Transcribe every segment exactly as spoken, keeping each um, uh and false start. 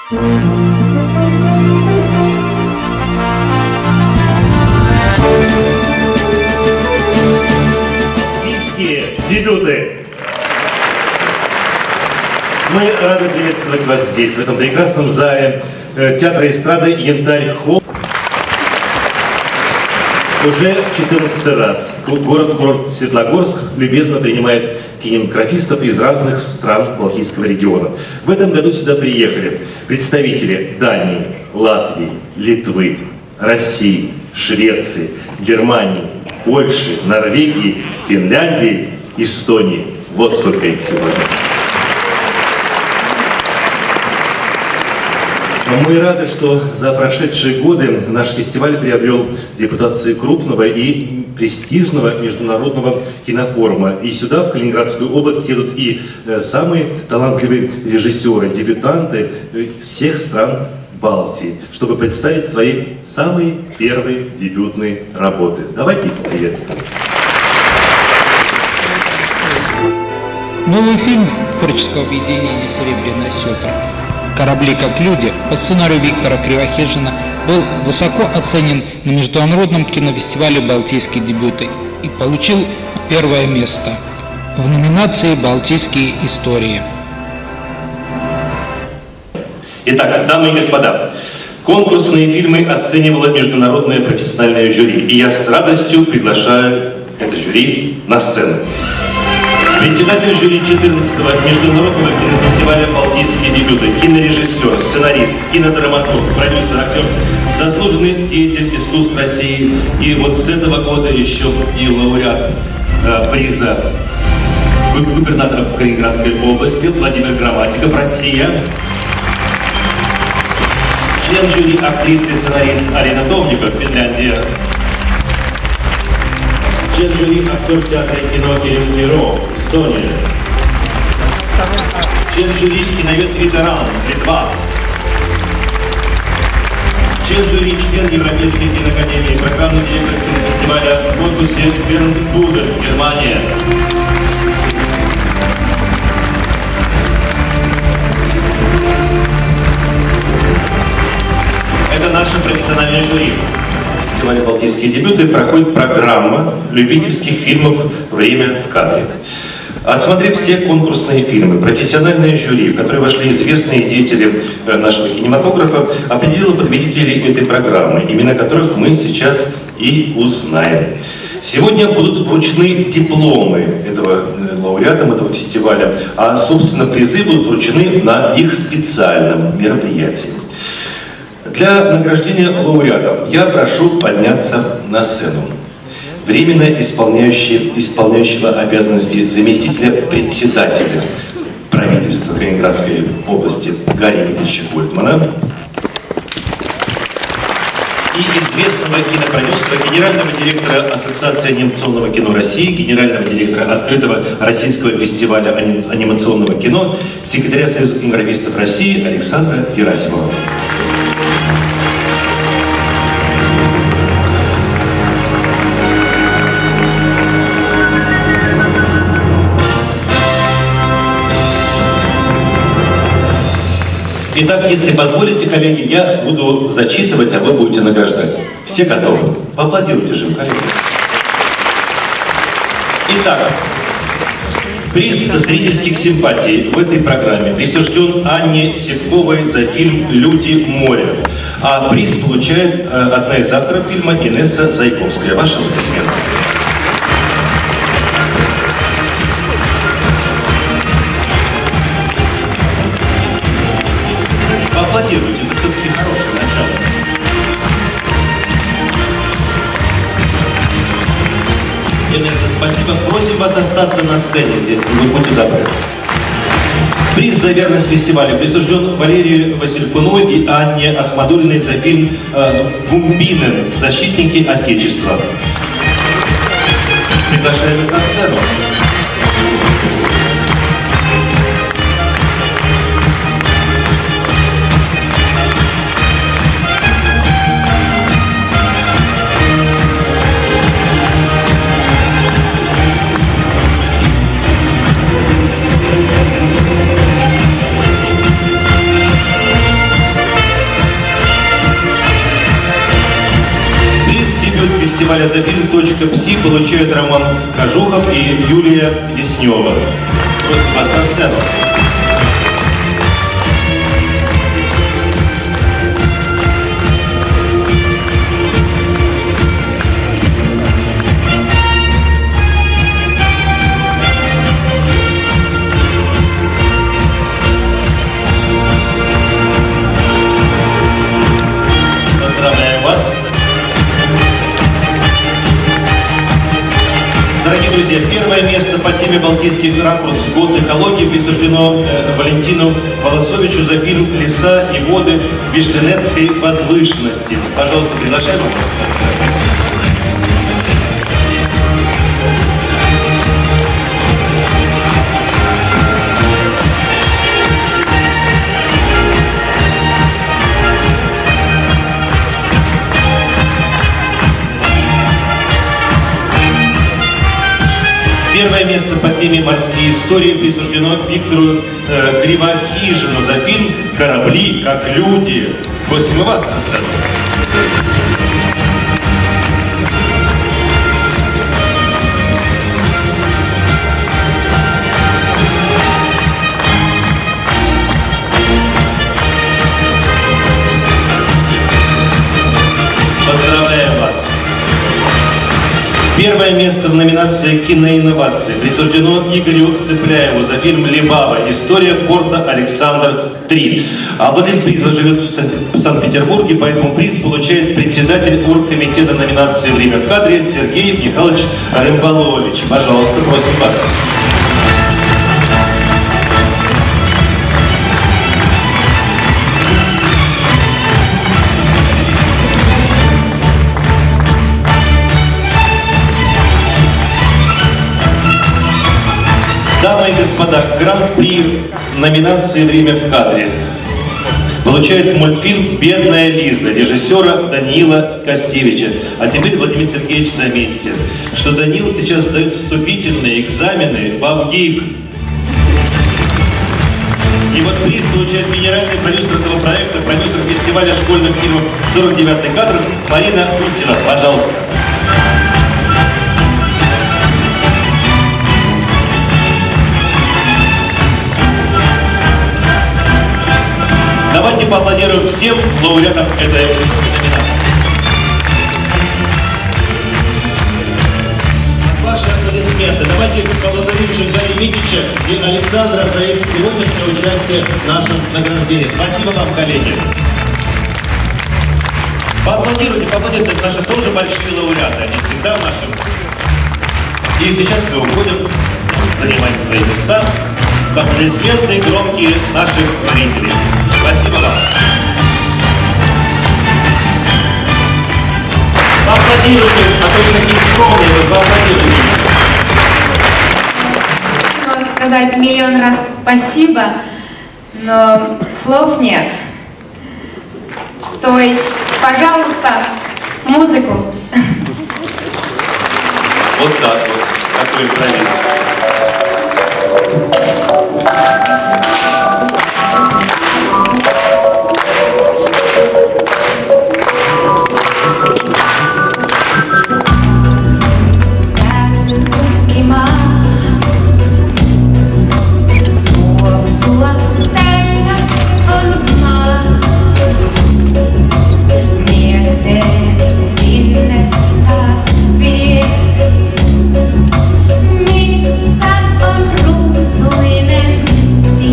Балтийские дебюты. Мы рады приветствовать вас здесь, в этом прекрасном зале театра эстрады «Янтарь-Холл». Уже в четырнадцатый раз город-курорт Светлогорск любезно принимает кинематографистов из разных стран Балтийского региона. В этом году сюда приехали представители Дании, Латвии, Литвы, России, Швеции, Германии, Польши, Норвегии, Финляндии, Эстонии. Вот сколько их сегодня. Мы рады, что за прошедшие годы наш фестиваль приобрел репутацию крупного и престижного международного кинофорума. И сюда, в Калининградскую область, едут и самые талантливые режиссеры, дебютанты всех стран Балтии, чтобы представить свои самые первые дебютные работы. Давайте их поприветствуем. Новый фильм творческого объединения «Серебряная сетра» «Корабли как люди» по сценарию Виктора Кривохижина был высоко оценен на международном кинофестивале «Балтийские дебюты» и получил первое место в номинации «Балтийские истории». Итак, дамы и господа, конкурсные фильмы оценивало международное профессиональное жюри, и я с радостью приглашаю это жюри на сцену. Председатель жюри четырнадцатого международного кинофестиваля «Балтийские дебюты», кинорежиссер, сценарист, кинодраматург, продюсер, актер, заслуженный деятель искусств России и вот с этого года еще и лауреат э, приза губернатора Калининградской области Владимир Грамматиков, Россия. Член жюри, актриса и сценарист Арина Домников, Финляндия. Член жюри, актер театра и кино Кирилл Киро, Эстония. Член жюри, киновед-ветеран, Литва. Член жюри, член Европейской киноакадемии, программный директор кинофестиваля в корпусе Бернд Будер, Германия. Это наше профессиональное жюри. В фестивале «Балтийские дебюты» проходит программа любительских фильмов «Время в кадре». Отсмотрев все конкурсные фильмы, профессиональное жюри, в которое вошли известные деятели нашего кинематографа, определило победителей этой программы, имена которых мы сейчас и узнаем. Сегодня будут вручены дипломы этого лауреатам этого фестиваля, а, собственно, призы будут вручены на их специальном мероприятии. Для награждения лауреатов я прошу подняться на сцену временно исполняющий, исполняющего обязанности заместителя председателя правительства Калининградской области Гарри Викторовича Гольдмана и известного кинопродюсера, генерального директора Ассоциации анимационного кино России, генерального директора открытого российского фестиваля анимационного кино, секретаря Союза кинематографистов России Александра Герасимова. Итак, если позволите, коллеги, я буду зачитывать, а вы будете награждать. Все готовы? Поаплодируйте же, коллеги. Итак, приз зрительских симпатий в этой программе присужден Анне Севковой за фильм «Люди моря». А приз получает одна из авторов фильма Инесса Зайковская. Ваши аплодисменты. Аплодируйте, это все-таки хорошее начало. Инесса, спасибо. Просим вас остаться на сцене здесь, вы будьте добры. Приз за верность фестиваля присужден Валерию Василькуну и Анне Ахмадулиной за фильм э, «Гумбинен. Защитники Отечества». Приглашаем их на сцену. фестиваля за фильм «Точка Пси» получают Роман Кожухов и Юлия Веснева. Просим вас на сцену. Дорогие друзья, первое место по теме «Балтийский ракурс. Год экологии» присуждено э, Валентину Волосовичу за фильм «Леса и воды Виштенецкой возвышенности». Пожалуйста, приглашаем вас. Первое место по теме «Морские истории» присуждено Виктору э, Кривохижину за фильм «Корабли как люди». Просим и вас на сцену. Поздравляем вас. Первое место в номинации «Киноинновации» присуждено Игорю Цыпляеву за фильм «Либава. История порта Александр-три». Обладатель приза живет в Санкт-Петербурге, поэтому приз получает председатель оргкомитета номинации «Время в кадре» Сергей Михайлович Рымбалович. Пожалуйста, просим вас. Дамы и господа, гран-при номинации «Время в кадре» получает мультфильм «Бедная Лиза» режиссера Даниила Костевича. А теперь, Владимир Сергеевич, заметьте, что Даниил сейчас сдает вступительные экзамены в АВГИК. И вот приз получает генеральный продюсер этого проекта, продюсер фестиваля школьных фильмов «сорок девятый кадр» Марина Усина. Пожалуйста. Давайте поаплодируем всем лауреатам этой номинации. Ваши аплодисменты. Давайте поблагодарим Жигали Митича и Александра за их сегодняшнее участие в нашем награждении. Спасибо вам, коллеги. Поаплодируйте, поаплодируйте. Это наши тоже большие лауреаты. Они всегда в нашем. И сейчас мы уходим, занимаем свои места. Аплодисменты громкие наших зрителей. Спасибо вам. Поаплодируйте, а то вы такие скромные, вы поаплодируйте. Хочу вам сказать миллион раз спасибо, но слов нет. То есть, пожалуйста, музыку. Вот так вот, такой импровиз. Missä on ruusuinen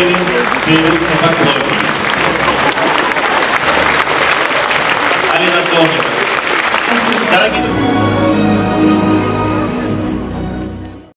зрители, появился поклонник.